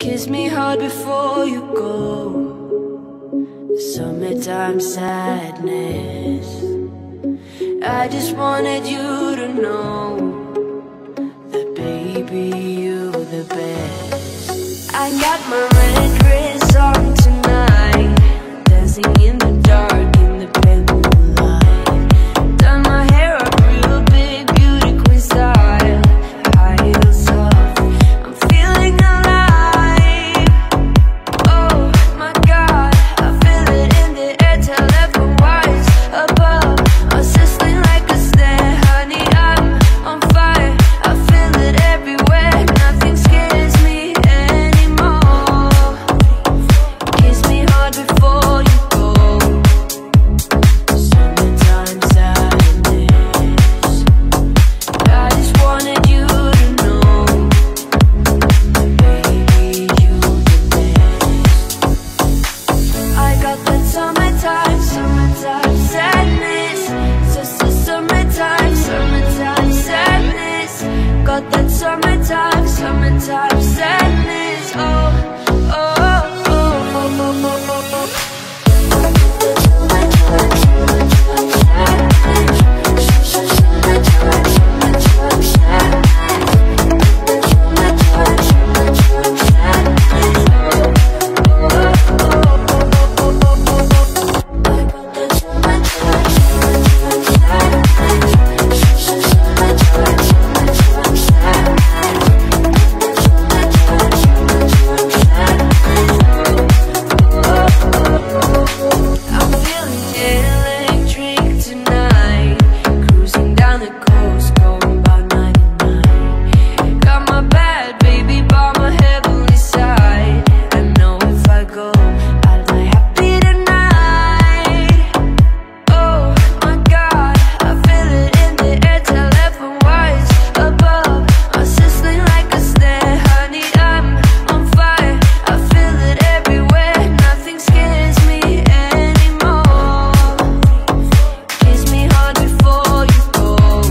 Kiss me hard before you go. Summertime sadness. I just wanted you to know that baby, you the best. I got my red dress on tonight, dancing in the dark in the pale moonlight. Done my hair up real big, beauty queen style, high heels off, I'm feeling alive. Oh my God, I feel it in the air, telephone-wise above, I'm sizzling like a snare, honey, I'm on fire. I feel it everywhere, nothing scares me anymore. Kiss me hard before you go. Summertime sadness. I just wanted you to know that baby, you the best. I got that summertime sadness. Summertime sadness. Got that summertime sadness. Oh, oh, oh, oh, oh, oh, oh, oh. I'm feeling electric tonight, cruising down the coast, going by 99. Got my bad baby by my heavenly side. I know if I go, I'll die happy tonight. Oh my God, I feel it in the air, telephone-wise above, I'm sizzling like a snare, honey, I'm on fire. I feel it everywhere, nothing scares me anymore. Kiss me hard before you go.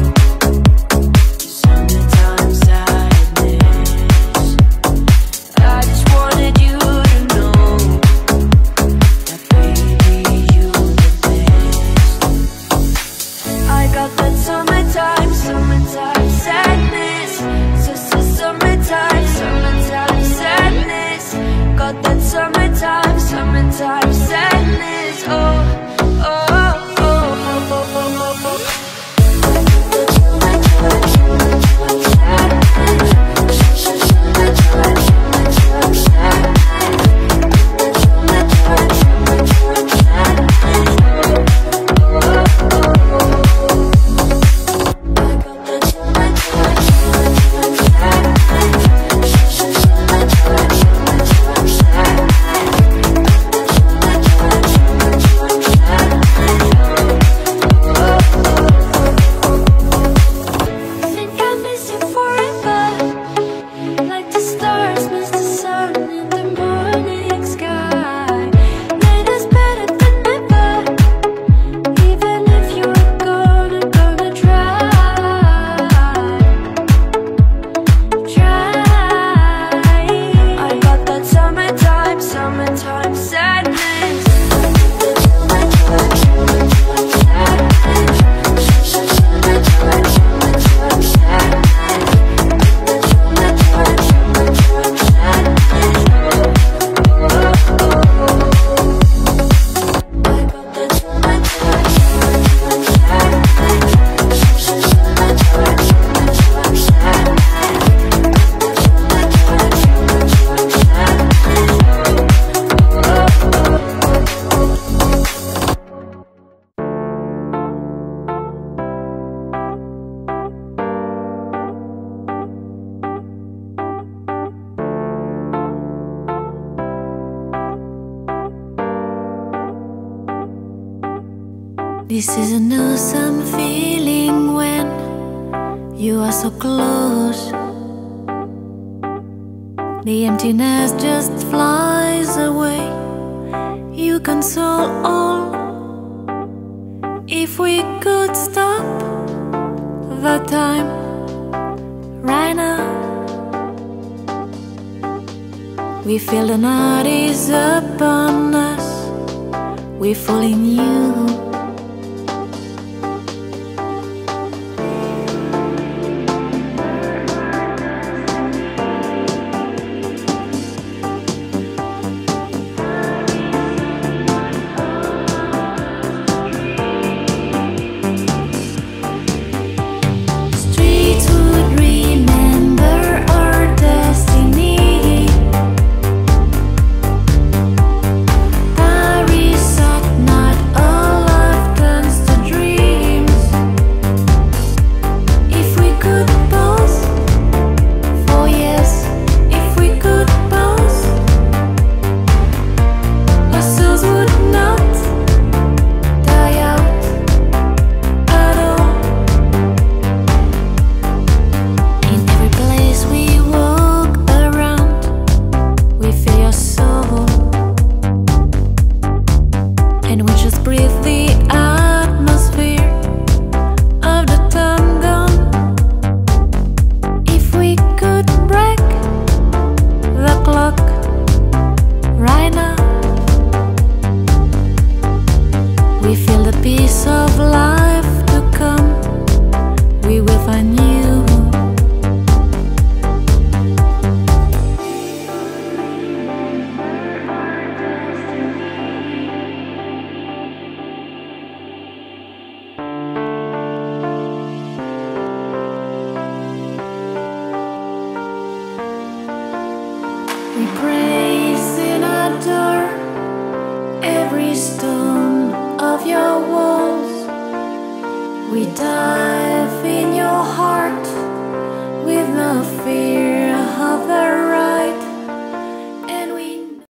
Summertime sadness. I just wanted you to know that baby, you the best. I got that summertime sadness. Summertime sadness. Got that summertime sadness. Oh, oh, oh, oh, oh, oh, oh, oh. Think I miss you forever, like the stars miss the sun in the morning sky. Made us better than ever, even if you're gonna try. I got that summertime sadness. This is an awesome feeling when you are so close. The emptiness just flies away. You console all. If we could stop the time right now, We feel the night is upon us. We fall in you. We feel the peace of life to come. We will find you. We praise and adore every stone of your walls. We dive in your heart with no fear.